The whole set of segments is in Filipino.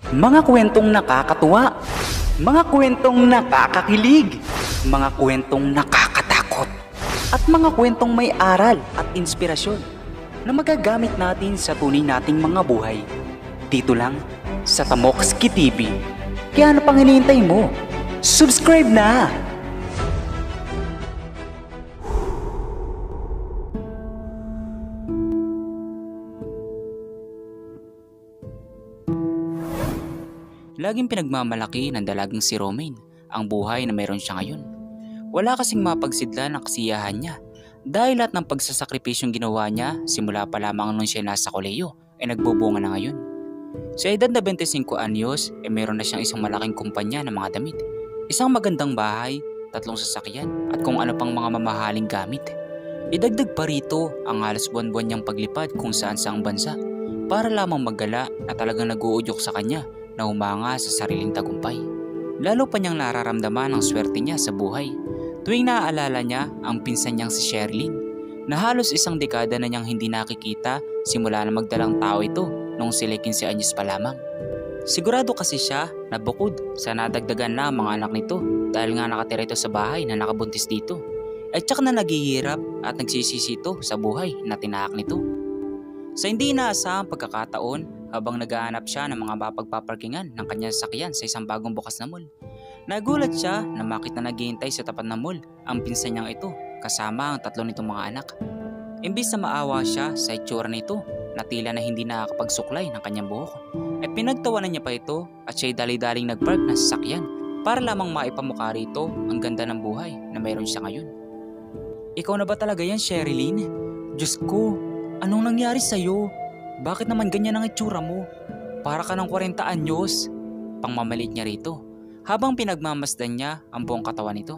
Mga kwentong nakakatuwa, mga kwentong nakakakilig, mga kwentong nakakatakot, at mga kwentong may aral at inspirasyon na magagamit natin sa tunay nating mga buhay. Dito lang sa Tamokski TV. Kaya ano pang hinihintay mo? Subscribe na! Laging pinagmamalaki ng dalagang si Romain ang buhay na meron siya ngayon. Wala kasing mapagsidla ng kasiyahan niya dahil lahat ng pagsasakripisyong ginawa niya simula pa lamang nung siya nasa koleyo ay nagbubunga na ngayon. Sa edad na 25 anyos ay meron na siyang isang malaking kumpanya ng mga damit, isang magandang bahay, 3 sasakyan at kung ano pang mga mamahaling gamit. Idagdag pa rito ang halos buwan-buwan niyang paglipad kung saan-saang bansa para lamang maggala na talagang nag-uudyok sa kanya na humanga sa sariling tagumpay. Lalo pa niyang nararamdaman ang swerte niya sa buhay tuwing naaalala niya ang pinsan niyang si Sherilyn na halos isang dekada na niyang hindi nakikita simula na magdalang tao ito noong sila 15 anyos pa lamang. Sigurado kasi siya na bukod sa nadagdagan na ang mga anak nito dahil nga nakatira ito sa bahay na nakabuntis dito ay tsak na naghihirap at nagsisisito sa buhay na tinahak nito. Sa hindi inaasahang pagkakataon habang naghahanap siya ng mga mapagpaparkingan ng kanyang sasakyan sa isang bagong bukas na mall, nagulat siya na makita naghihintay sa tapat ng mall ang pinsan niyang ito kasama ang 3 nitong mga anak. Imbis na maawa siya sa itsura nito na tila na hindi nakakapagsuklay ng kanyang buhok, ay pinagtawanan niya pa ito at siya'y dali-daling nagpark ng sasakyan para lamang maipamukha rito ang ganda ng buhay na mayroon siya ngayon. Ikaw na ba talaga yan, Sherilyn? Diyos ko, anong nangyari sa'yo? Bakit naman ganyan ang itsura mo? Para ka ng 40 anyos. Pangmamalit niya rito habang pinagmamasdan niya ang buong katawan nito.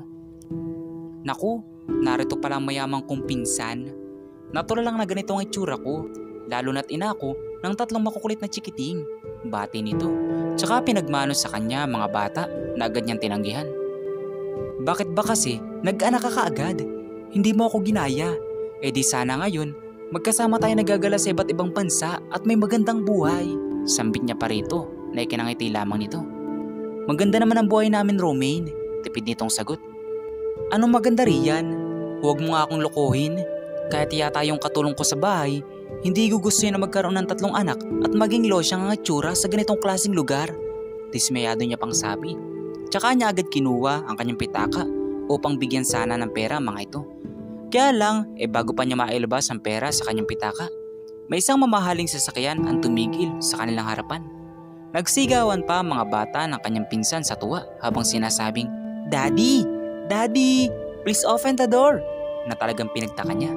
Naku, narito palang mayamang kong pinsan. Natural lang na ganito ang itsura ko, lalo na't ina ko ng 3 makukulit na chikiting. Bati nito, tsaka pinagmano sa kanya mga bata na agad niyang tinanggihan. Bakit ba kasi nag-anak ka kaagad? Hindi mo ako ginaya. Eh di sana ngayon magkasama tayo nagagala sa iba't ibang bansa at may magandang buhay. Sambit niya pa rito na ikinangiti lamang nito. Maganda naman ang buhay namin, Romain. Tipid nitong sagot. Anong maganda riyan? Huwag mo nga akong lokohin. Kahit yata yung katulong ko sa bahay, hindi gusto na magkaroon ng 3 anak at maging losyang ang itsura sa ganitong klaseng lugar. Dismayado niya pang sabi. Tsaka niya agad kinuha ang kanyang pitaka upang bigyan sana ng pera ang mga ito. Kaya lang, bago pa niya mailabas ang pera sa kanyang pitaka, may isang mamahaling sasakyan ang tumigil sa kanilang harapan. Nagsigawan pa ang mga bata ng kanyang pinsan sa tuwa habang sinasabing, Daddy! Daddy! Please open the door! Na talagang pinagtaka niya.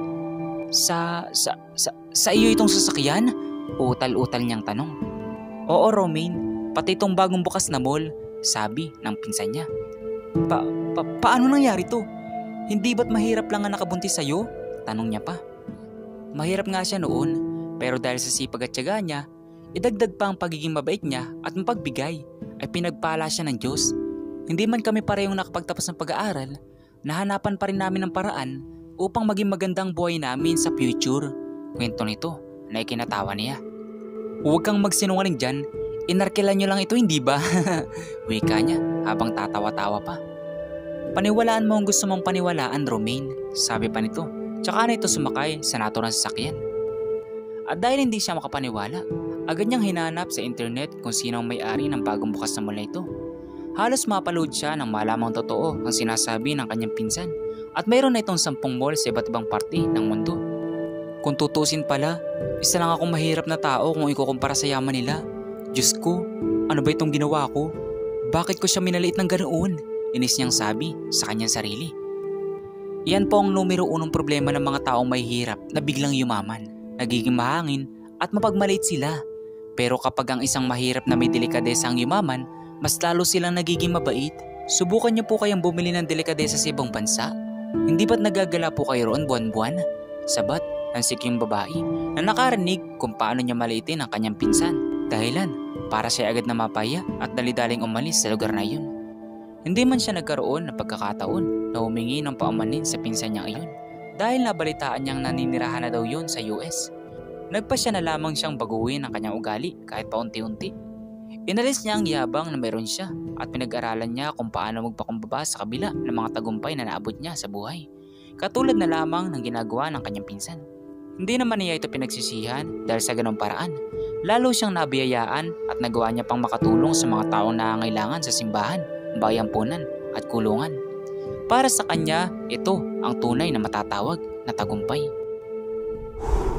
Sa iyo itong sasakyan? Utal-utal niyang tanong. Oo, Romain, pati itong bagong bukas na mall, sabi ng pinsan niya. Paano nangyari to? Hindi ba't mahirap lang nga nakabuntis sa'yo? Tanong niya pa. Mahirap nga siya noon, pero dahil sa sipag at tiyaga niya, idagdag pa ang pagiging mabait niya at mapagbigay, ay pinagpala siya ng Diyos. Hindi man kami parehong nakapagtapos ng pag-aaral, nahanapan pa rin namin ng paraan upang maging magandang buhay namin sa future. Kwento nito na ikinatawa niya. Huwag kang magsinungaling dyan, inarkilan niyo lang ito, hindi ba? Wika niya habang tatawa-tawa pa. Paniwalaan mo ang gusto mong paniwalaan, Romain, sabi pa nito. Tsaka na ito sumakay sa naturang sasakyan. At dahil hindi siya makapaniwala, agad niyang hinanap sa internet kung sino ang may-ari ng bagong bukas na mall na ito. Halos mapalood siya nang malamang totoo ang sinasabi ng kanyang pinsan at mayroon na itong 10 mall sa iba't ibang parte ng mundo. Kung tutusin pala, isa lang akong mahirap na tao kung ikukumpara sa yaman nila. Diyos ko, ano ba itong ginawa ko? Bakit ko siya minaliit ng ganoon? Inis niyang sabi sa kanyang sarili. Iyan po ang numero 1 problema ng mga taong may hirap na biglang yumaman, nagiging mahangin at mapagmaliit sila. Pero kapag ang isang mahirap na may delikadesa ang yumaman, mas lalo silang nagiging mabait. Subukan niyo po kayang bumili ng delikadesa sa ibang bansa. Hindi ba't nagagala po kayo roon buwan-buwan? Sabat ng siking babae na nakarinig kung paano niya maliitin ang kanyang pinsan. Dahilan para siya agad na mapaya at dali-daling umalis sa lugar na iyon. Hindi man siya nagkaroon ng pagkakataon na humingi ng paumanin sa pinsan niya iyon dahil nabalitaan niyang naninirahan na daw yun sa US. Nagpa siya na lamang siyang baguhin ang kanyang ugali kahit paunti-unti. Inalis niya ang yabang na meron siya at pinag-aralan niya kung paano magpakumbaba sa kabila ng mga tagumpay na naabot niya sa buhay. Katulad na lamang ng ginagawa ng kanyang pinsan. Hindi naman niya ito pinagsisihan dahil sa ganong paraan. Lalo siyang nabiyayaan at nagawa niya pang makatulong sa mga taong nangangailangan sa simbahan, bayampunan at kulungan. Para sa kanya, ito ang tunay na matatawag na tagumpay.